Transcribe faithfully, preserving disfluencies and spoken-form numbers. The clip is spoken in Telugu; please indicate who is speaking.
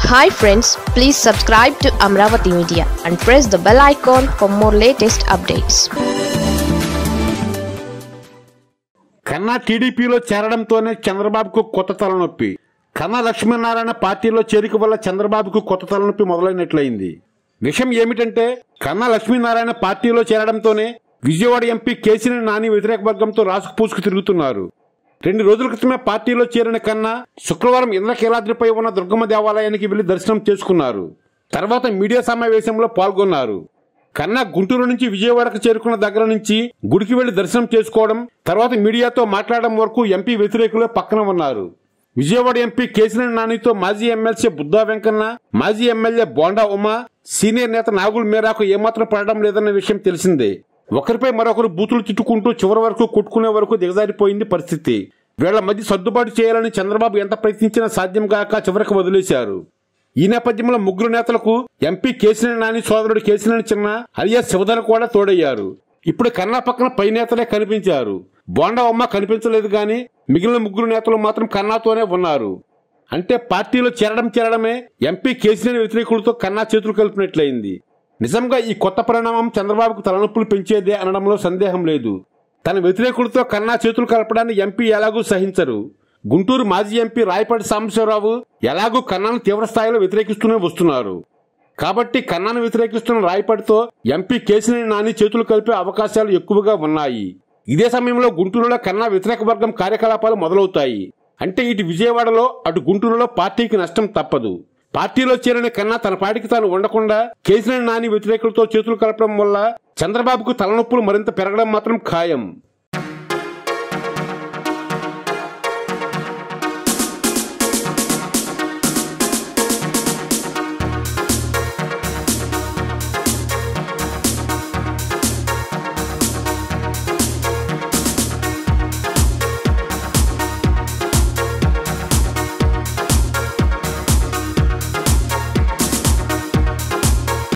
Speaker 1: Hi friends, please subscribe to Amaravathi Media and press the bell icon for more latest updates.
Speaker 2: Kanna T D P లో చేరడంతోనే చంద్రబాబుకు కొత్త తలనొప్పి. కన్నా లక్ష్మీనారాయణ పార్టీలో చేరిక వల్ల చంద్రబాబుకు కొత్త తలనొప్పి మొదలైనట్లయింది. విషయం ఏమిటంటే కన్నా లక్ష్మీనారాయణ పార్టీలో చేరడంతోనే విజయవాడ ఎంపీ కేసీఆర్ నాని వ్యతిరేక వర్గంతో రాసుకు పూసుకు తిరుగుతున్నారు. రెండు రోజుల క్రితమే పార్టీలో చేరిన కన్నా శుక్రవారం ఇంద్రకీలాద్రిపై ఉన్న దుర్గమ్మ దేవాలయానికి వెళ్లి దర్శనం చేసుకున్నారు. తర్వాత మీడియా సమావేశంలో పాల్గొన్నారు. కన్నా గుంటూరు నుంచి విజయవాడకు చేరుకున్న దగ్గర నుంచి గుడికి వెళ్లి దర్శనం చేసుకోవడం, తర్వాత మీడియాతో మాట్లాడడం వరకు ఎంపీ వ్యతిరేకులే పక్కన ఉన్నారు. విజయవాడ ఎంపీ కేసీఆర్ నానితో మాజీ ఎమ్మెల్సీ బుద్దా వెంకన్న, మాజీ ఎమ్మెల్యే బోండా ఉమా, సీనియర్ నేత నాగుల్ మీరాకు ఏమాత్రం పడడం లేదన్న విషయం తెలిసిందే. ఒకరిపై మరొకరు బూతులు తిట్టుకుంటూ చివరి వరకు కొట్టుకునే వరకు దిగజారిపోయింది పరిస్థితి. వీళ్ల మధ్య సర్దుబాటు చేయాలని చంద్రబాబు ఎంత ప్రయత్నించినా సాధ్యం కాక చివరికి వదిలేశారు. ఈ నేపథ్యంలో ముగ్గురు నేతలకు ఎంపీ కేసీఆర్ నాని సోదరుడు కేసీఆర్ చిన్న అలియా శివధర్ కూడా తోడయ్యారు. ఇప్పుడు కన్నా పక్కన పై నేతలే కనిపించారు. బోండా ఉమ్మ కనిపించలేదు గాని మిగిలిన ముగ్గురు నేతలు మాత్రం కన్నాతోనే ఉన్నారు. అంటే పార్టీలో చేరడం చేరడమే ఎంపీ కేసీఆర్ వ్యతిరేకులతో కన్నా చేతులు కలిపినట్లయింది. నిజంగా ఈ కొత్త పరిణామం చంద్రబాబుకు తలనొప్పులు పెంచేదే అనడంలో సందేహం లేదు. తన వ్యతిరేకులతో కన్నా చేతులు కలపడాన్ని ఎంపీ ఎలాగూ సహించరు. గుంటూరు మాజీ ఎంపీ రాయపాటి సాంబశివరావు ఎలాగూ కన్నాను తీవ్రస్థాయిలో వ్యతిరేకిస్తూనే వస్తున్నారు. కాబట్టి కన్నాను వ్యతిరేకిస్తున్న రాయపాటితో ఎంపీ కేసీఆర్ నాని చేతులు కలిపే అవకాశాలు ఎక్కువగా ఉన్నాయి. ఇదే సమయంలో గుంటూరులో కన్నా వ్యతిరేక వర్గం కార్యకలాపాలు మొదలవుతాయి. అంటే ఇటు విజయవాడలో అటు గుంటూరులో పార్టీకి నష్టం తప్పదు. పార్టీలో చేరిన కన్నా తన పాటికి తాను ఉండకుండా కేసీఆర్ నాని వ్యతిరేకులతో చేతులు కలపడం వల్ల చంద్రబాబుకు తలనొప్పులు మరింత పెరగడం మాత్రం ఖాయం.